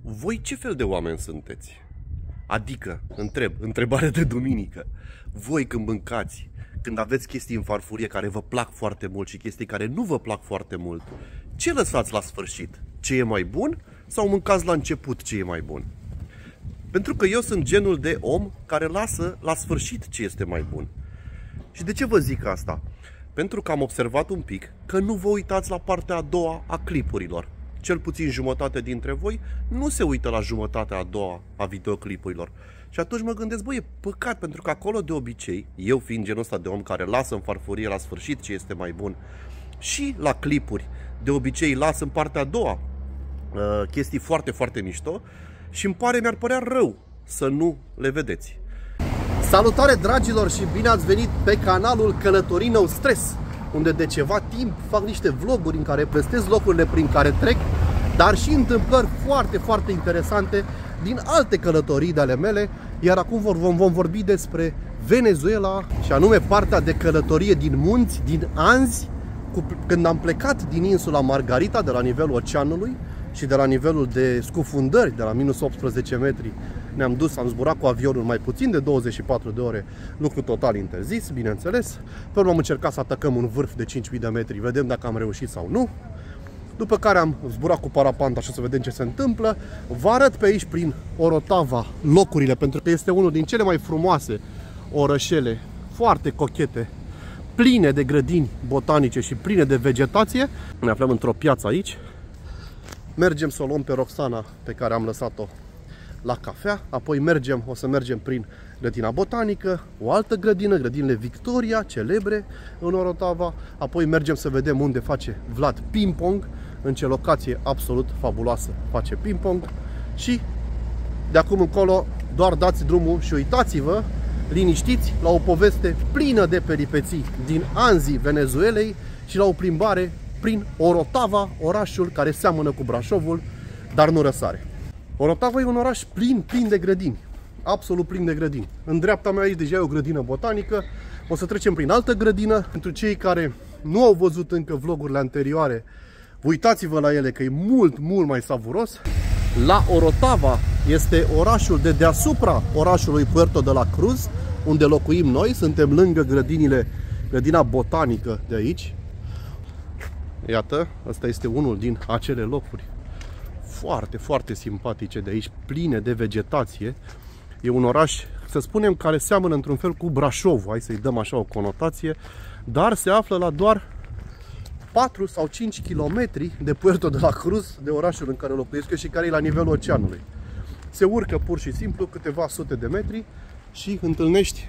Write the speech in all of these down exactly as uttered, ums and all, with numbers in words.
Voi ce fel de oameni sunteți? Adică, întreb, întrebare de duminică. Voi când mâncați, când aveți chestii în farfurie care vă plac foarte mult și chestii care nu vă plac foarte mult, ce lăsați la sfârșit? Ce e mai bun sau mâncați la început ce e mai bun? Pentru că eu sunt genul de om care lasă la sfârșit ce este mai bun. Și de ce vă zic asta? Pentru că am observat un pic că nu vă uitați la partea a doua a clipurilor. Cel puțin jumătate dintre voi nu se uită la jumătatea a doua a videoclipurilor. Și atunci mă gândesc, băi, e păcat, pentru că acolo de obicei, eu fiind genul ăsta de om care lasă în farfurie la sfârșit ce este mai bun, și la clipuri de obicei las în partea a doua uh, chestii foarte, foarte mișto și îmi pare, mi-ar părea rău să nu le vedeți. Salutare dragilor și bine ați venit pe canalul Călătorii No Stres, unde de ceva timp fac niște vloguri în care povestesc locurile prin care trec, dar și întâmplări foarte, foarte interesante din alte călătorii de ale mele. Iar acum vom, vom vorbi despre Venezuela și anume partea de călătorie din munți, din Anzi, cu, când am plecat din insula Margarita de la nivelul oceanului și de la nivelul de scufundări de la minus optsprezece metri. Ne-am dus, am zburat cu avionul mai puțin de douăzeci și patru de ore, lucru total interzis, bineînțeles. Pe urmă am încercat să atacăm un vârf de cinci mii de metri, vedem dacă am reușit sau nu. După care am zburat cu parapanta și să vedem ce se întâmplă. Vă arăt pe aici prin Orotava locurile, pentru că este unul din cele mai frumoase orășele, foarte cochete, pline de grădini botanice și pline de vegetație. Ne aflăm într-o piață aici. Mergem să o luăm pe Roxana, pe care am lăsat-o la cafea, apoi mergem, o să mergem prin grădina botanică, o altă grădină, grădinile Victoria, celebre în Orotava, apoi mergem să vedem unde face Vlad ping-pong, în ce locație absolut fabuloasă face ping-pong și de acum încolo doar dați drumul și uitați-vă, liniștiți, la o poveste plină de peripeții din Anzi, Venezuelei și la o plimbare prin Orotava, orașul care seamănă cu Brașovul, dar nu răsare. Orotava e un oraș plin, plin de grădini, absolut plin de grădini. În dreapta mea aici deja e o grădină botanică, o să trecem prin altă grădină. Pentru cei care nu au văzut încă vlogurile anterioare, uitați-vă la ele că e mult, mult mai savuros. La Orotava este orașul de deasupra orașului Puerto de la Cruz, unde locuim noi, suntem lângă grădinile, grădina botanică de aici. Iată, ăsta este unul din acele locuri foarte, foarte simpatice de aici, pline de vegetație. E un oraș, să spunem, care seamănă într-un fel cu Brașov, hai să-i dăm așa o conotație, dar se află la doar patru sau cinci kilometri de Puerto de la Cruz, de orașul în care locuiesc eu și care e la nivelul oceanului. Se urcă pur și simplu câteva sute de metri și întâlnești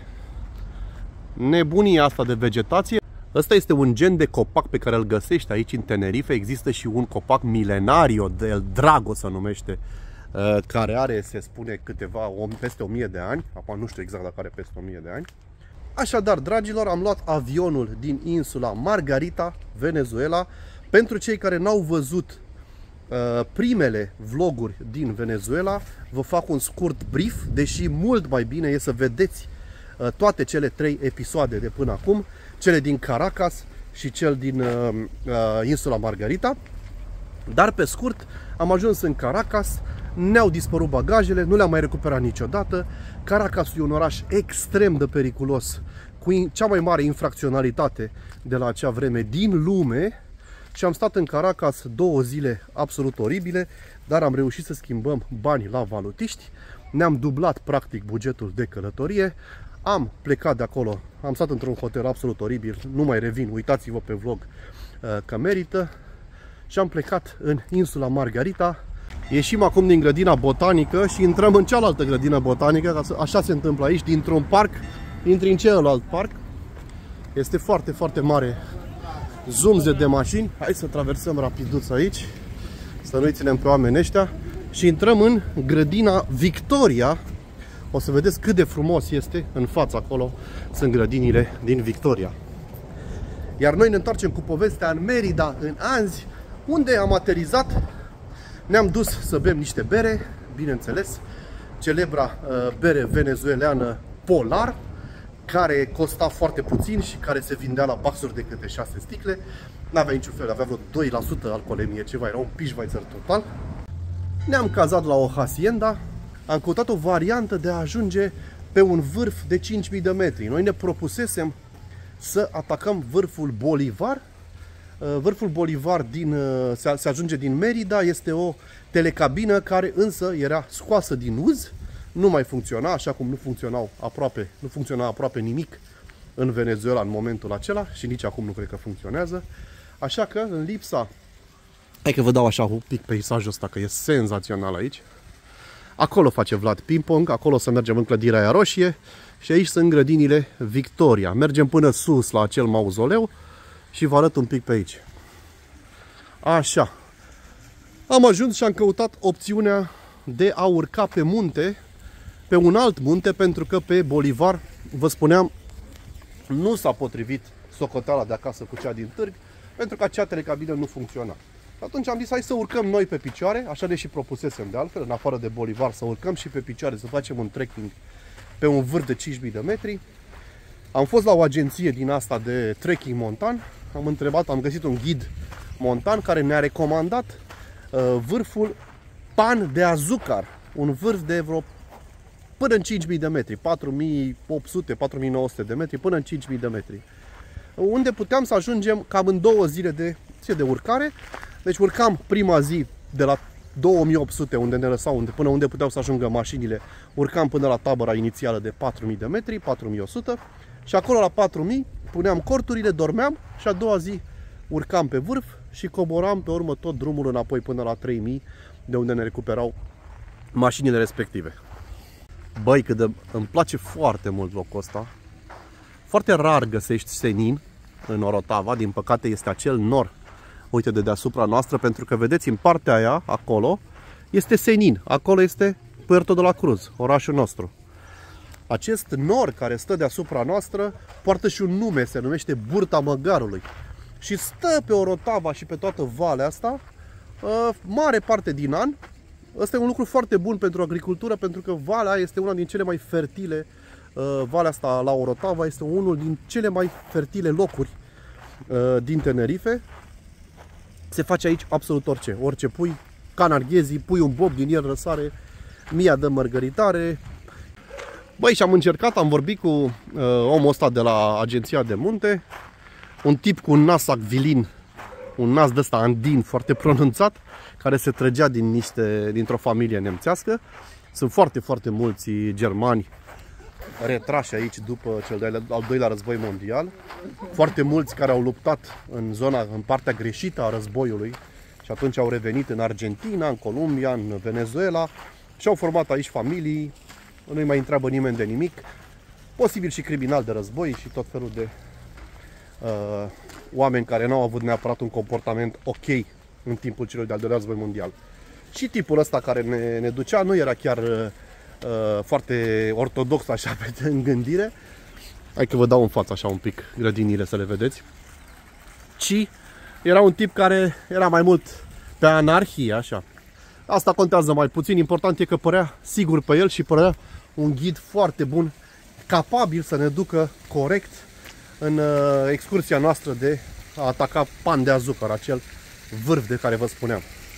nebunia asta de vegetație. Ăsta este un gen de copac pe care îl găsești aici în Tenerife. Există și un copac milenario, de El Drago se numește, care are, se spune, câteva, peste o mie de ani. Acum nu știu exact dacă are peste o mie de ani. Așadar, dragilor, am luat avionul din insula Margarita, Venezuela. Pentru cei care n-au văzut uh, primele vloguri din Venezuela, vă fac un scurt brief, deși mult mai bine e să vedeți uh, toate cele trei episoade de până acum, cele din Caracas și cel din uh, uh, insula Margarita. Dar pe scurt, am ajuns în Caracas, ne-au dispărut bagajele, nu le-am mai recuperat niciodată. Caracas e un oraș extrem de periculos, cu cea mai mare infracționalitate de la acea vreme din lume. Și am stat în Caracas două zile absolut oribile, dar am reușit să schimbăm banii la valutiști. Ne-am dublat practic bugetul de călătorie. Am plecat de acolo, am stat într-un hotel absolut oribil, nu mai revin, uitați-vă pe vlog că merită. Și am plecat în insula Margarita. Ieșim acum din grădina botanică și intrăm în cealaltă grădină botanică, așa se întâmplă aici, dintr-un parc, intri în celălalt parc. Este foarte, foarte mare zumze de mașini. Hai să traversăm rapiduț aici, să nu-i ținem pe oamenii ăștia. Și intrăm în grădina Victoria. O să vedeți cât de frumos este în fața acolo, sunt grădinile din Victoria. Iar noi ne întoarcem cu povestea în Merida, în Anzi, unde am aterizat. Ne-am dus să bem niște bere, bineînțeles, celebra uh, bere venezueleană Polar, care costa foarte puțin și care se vindea la baxuri de câte șase sticle. N-avea niciun fel, avea vreo doi la sută alcoolemie, ceva, era un Pișvaițer total. Ne-am cazat la o hacienda, am căutat o variantă de a ajunge pe un vârf de cinci mii de metri. Noi ne propusesem să atacăm vârful Bolivar. Vârful Bolivar din, se, se ajunge din Merida, este o telecabină care însă era scoasă din uz, nu mai funcționa, așa cum nu funcționau aproape, nu funcționa aproape nimic în Venezuela în momentul acela și nici acum nu cred că funcționează. Așa că în lipsa... Hai că vă dau așa un pic peisajul ăsta, că e senzațional aici. Acolo face Vlad ping-pong, acolo să mergem în clădirea aia roșie și aici sunt grădinile Victoria. Mergem până sus la acel mauzoleu și vă arăt un pic pe aici. Așa. Am ajuns și am căutat opțiunea de a urca pe munte, pe un alt munte, pentru că pe Bolivar, vă spuneam, nu s-a potrivit socoteala de acasă cu cea din târg, pentru că acea telecabină nu funcționa. Atunci am zis, hai să urcăm noi pe picioare, așa de și propusesem de altfel, în afară de Bolivar, să urcăm și pe picioare, să facem un trekking pe un vârf de cinci mii de metri. Am fost la o agenție din asta de trekking montan, am întrebat, am găsit un ghid montan care ne-a recomandat uh, vârful Pan de Azucar, un vârf de vreo până în cinci mii de metri, patru mii opt sute patru mii nouă sute de metri, până în cinci mii de metri, unde puteam să ajungem cam în două zile de, de urcare. Deci urcam prima zi de la două mii opt sute, unde ne lăsau, unde, până unde puteau să ajungă mașinile, urcam până la tabăra inițială de patru mii de metri, patru mii o sută, și acolo la patru mii puneam corturile, dormeam și a doua zi urcam pe vârf și coboram pe urmă tot drumul înapoi până la trei mii, de unde ne recuperau mașinile respective. Băi, cât de... îmi place foarte mult locul ăsta. Foarte rar găsești senin în Orotava, din păcate este acel nor, uite, de deasupra noastră, pentru că vedeți, în partea aia, acolo, este senin, acolo este Puerto de la Cruz, orașul nostru. Acest nor care stă deasupra noastră poartă și un nume, se numește Burta Măgarului. Și stă pe Orotava și pe toată valea asta mare parte din an. Ăsta e un lucru foarte bun pentru agricultură, pentru că valea este una din cele mai fertile, valea asta la Orotava este unul din cele mai fertile locuri din Tenerife. Se face aici absolut orice, orice pui, canarghezii, pui un bob din el, răsare mia de mărgăritare. Băi, și am încercat, am vorbit cu uh, omul ăsta de la agenția de munte, un tip cu un nas acvilin, un nas de ăsta andin foarte pronunțat, care se trăgea din niște, dintr-o familie nemțească. Sunt foarte, foarte mulți germani retrași aici după cel de-al doilea război mondial. Foarte mulți care au luptat în zona, în partea greșită a războiului și atunci au revenit în Argentina, în Columbia, în Venezuela și au format aici familii. Nu-i mai întreabă nimeni de nimic. Posibil și criminali de război și tot felul de uh, oameni care n-au avut neapărat un comportament ok în timpul celui de-al doilea război mondial. Și tipul ăsta care ne, ne ducea nu era chiar uh, foarte ortodox așa pe în gândire. Hai că vă dau în față așa un pic grădinile să le vedeți. Ci era un tip care era mai mult pe anarhie, așa. Asta contează mai puțin, important e că părea sigur pe el și părea un ghid foarte bun, capabil să ne ducă corect în uh, excursia noastră de a ataca Pan de Azucar, acel vârf de care vă spuneam.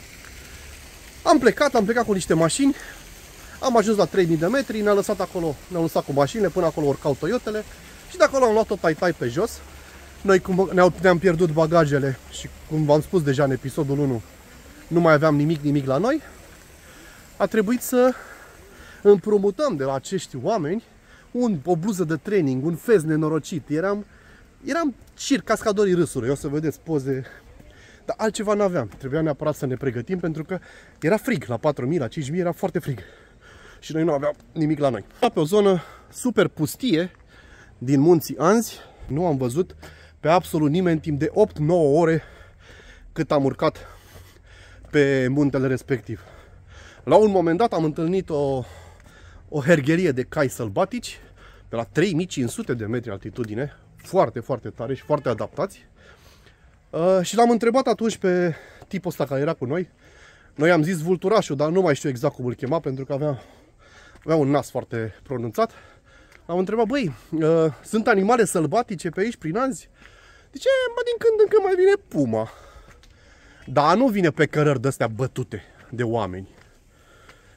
Am plecat, am plecat cu niște mașini, am ajuns la trei mii de metri, ne-am lăsat acolo, ne-am lăsat cu mașinile, până acolo urcau Toyotele și de acolo am luat-o tai-tai pe jos. Noi ne-am pierdut bagajele și, cum v-am spus deja în episodul unu, nu mai aveam nimic, nimic la noi. A trebuit să împrumutăm de la acești oameni un, o bluză de training, un fez nenorocit. Eram, eram șir cascadorii râsului, o să vedeți poze. Dar altceva n-aveam. Trebuia neapărat să ne pregătim pentru că era frig. La patru mii, la cinci mii era foarte frig. Și noi nu aveam nimic la noi. Pe o zonă super pustie din munții Anzi, nu am văzut pe absolut nimeni timp de opt nouă ore cât am urcat pe muntele respectiv. La un moment dat am întâlnit o, o hergherie de cai sălbatici pe la trei mii cinci sute de metri altitudine, foarte, foarte tare și foarte adaptați. Uh, și l-am întrebat atunci pe tipul ăsta care era cu noi. Noi am zis vulturașul, dar nu mai știu exact cum îl chema, pentru că avea, avea un nas foarte pronunțat. Am întrebat, băi, uh, sunt animale sălbatice pe aici, prin Anzi? Zice, bă, din când în când mai vine puma. Dar nu vine pe cărări de-astea bătute de oameni.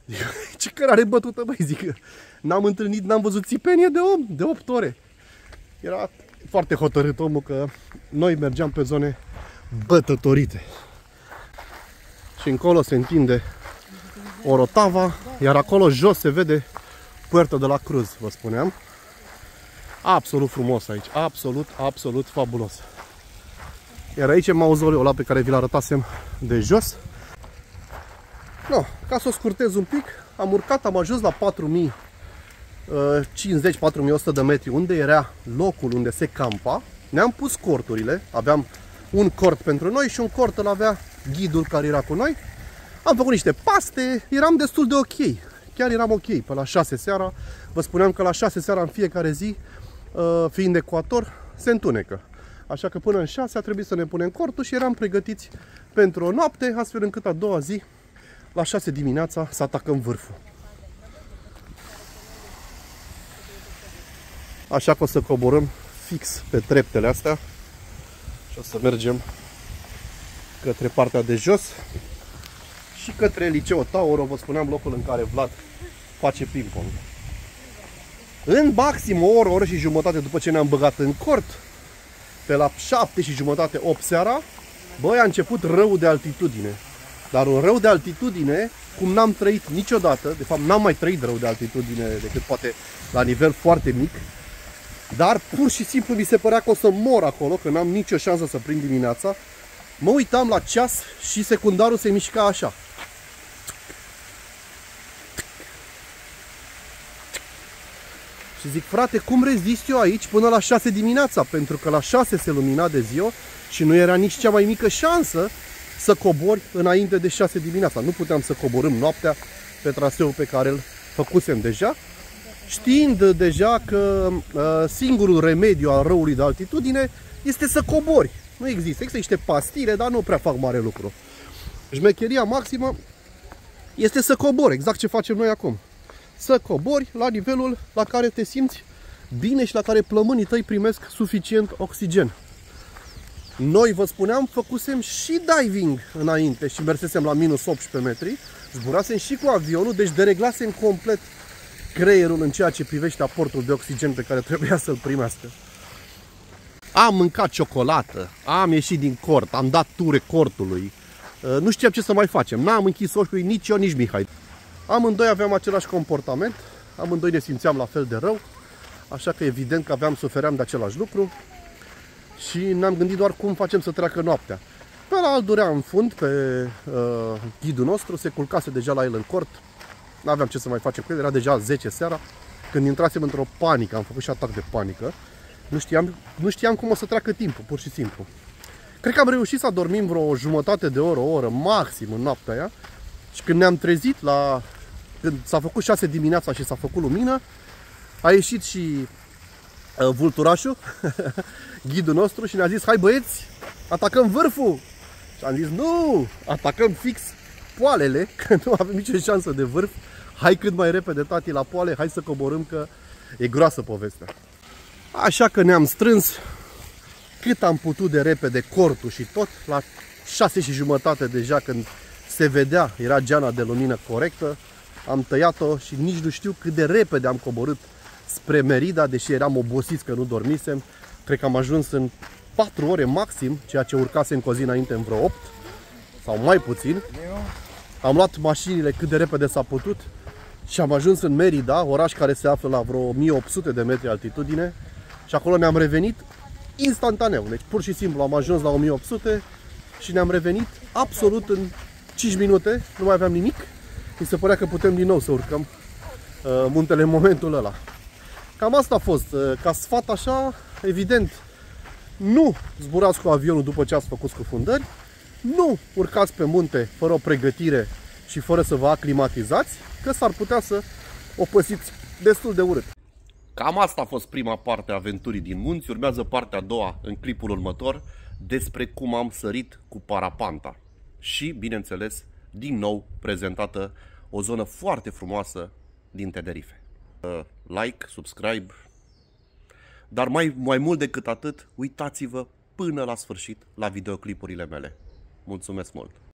Ce cărare bătută, băi, zic. N-am întâlnit, n-am văzut țipenie de om, de opt ore. Era foarte hotărât omul că noi mergeam pe zone bătătorite. Și încolo se întinde Orotava, iar acolo jos se vede Puerto de la Cruz, vă spuneam. Absolut frumos aici, absolut, absolut fabulos. Iar aici e mauzoleul ăla pe care vi-l arătasem de jos. No, ca să o scurtez un pic, am urcat, am ajuns la patru mii cincizeci patru mii o sută de metri, unde era locul unde se campa. Ne-am pus corturile, aveam un cort pentru noi și un cort îl avea ghidul care era cu noi. Am făcut niște paste, eram destul de ok. Chiar eram ok, pe la șase seara. Vă spuneam că la șase seara în fiecare zi, fiind ecuator, se întunecă. Așa că până în șase a trebuit să ne punem cortul și eram pregătiți pentru o noapte, astfel încât a doua zi, la șase dimineața, să atacăm vârful. Așa că o să coborâm fix pe treptele astea și o să mergem către partea de jos și către Liceu Tauro, vă spuneam, locul în care Vlad face ping-pong. În maxim o oră, o oră și jumătate după ce ne-am băgat în cort, pe la șapte și jumătate, opt seara, băi, a început rău de altitudine. Dar un rău de altitudine cum n-am trăit niciodată, de fapt n-am mai trăit rău de altitudine decât poate la nivel foarte mic, dar pur și simplu mi se părea că o să mor acolo, că n-am nicio șansă să prind dimineața. Mă uitam la ceas și secundarul se mișca așa. Și zic, frate, cum rezist eu aici până la șase dimineața? Pentru că la șase se lumina de ziua și nu era nici cea mai mică șansă să cobori înainte de șase dimineața. Nu puteam să coborâm noaptea pe traseul pe care îl făcusem deja, știind deja că uh, singurul remediu al răului de altitudine este să cobori. Nu există. Există niște pastile, dar nu prea fac mare lucru. Șmecheria maximă este să cobori, exact ce facem noi acum. Să cobori la nivelul la care te simți bine și la care plămânii tăi primesc suficient oxigen. Noi, vă spuneam, făcusem și diving înainte și mersesem la minus optsprezece metri, zburasem și cu avionul, deci dereglasem complet creierul în ceea ce privește aportul de oxigen pe care trebuia să-l primească. Am mâncat ciocolată, am ieșit din cort, am dat ture cortului, nu știam ce să mai facem, n-am închis ochii nici eu, nici Mihai. Amândoi aveam același comportament, amândoi ne simțeam la fel de rău, așa că evident că aveam, sufeream de același lucru și ne-am gândit doar cum facem să treacă noaptea. Pe la alt durea în fund, pe uh, ghidul nostru, se culcase deja la el în cort, nu aveam ce să mai facem cu el, era deja zece seara, când intrasem într-o panică, am făcut și atac de panică, nu știam, nu știam cum o să treacă timpul, pur și simplu. Cred că am reușit să dormim vreo jumătate de oră, o oră maxim în noaptea aia și când ne-am trezit la... Când s-a făcut șase dimineața și s-a făcut lumină, a ieșit și uh, vulturașul, ghidul nostru, și ne-a zis, hai băieți, atacăm vârful! Și am zis, nu, atacăm fix poalele, că nu avem nicio șansă de vârf, hai cât mai repede, tati, la poale, hai să coborâm că e groasă povestea. Așa că ne-am strâns cât am putut de repede cortul și tot, la șase și jumătate deja, când se vedea, era geana de lumină corectă, am tăiat-o și nici nu știu cât de repede am coborât spre Merida, deși eram obosiți că nu dormisem. Cred că am ajuns în patru ore maxim, ceea ce urcasem cu o zi înainte în vreo opt sau mai puțin. Am luat mașinile cât de repede s-a putut și am ajuns în Merida, oraș care se află la vreo o mie opt sute de metri altitudine, și acolo ne-am revenit instantaneu. Deci pur și simplu am ajuns la o mie opt sute și ne-am revenit absolut în cinci minute, nu mai aveam nimic. Mi se părea că putem din nou să urcăm uh, muntele în momentul ăla. Cam asta a fost. Uh, ca sfat așa, evident, nu zburați cu avionul după ce ați făcut scufundări, nu urcați pe munte fără o pregătire și fără să vă aclimatizați, că s-ar putea să o păsiți destul de urât. Cam asta a fost prima parte a aventurii din munți. Urmează partea a doua în clipul următor, despre cum am sărit cu parapanta. Și, bineînțeles, din nou prezentată o zonă foarte frumoasă din Tenerife. Like, subscribe, dar mai, mai mult decât atât, uitați-vă până la sfârșit la videoclipurile mele. Mulțumesc mult!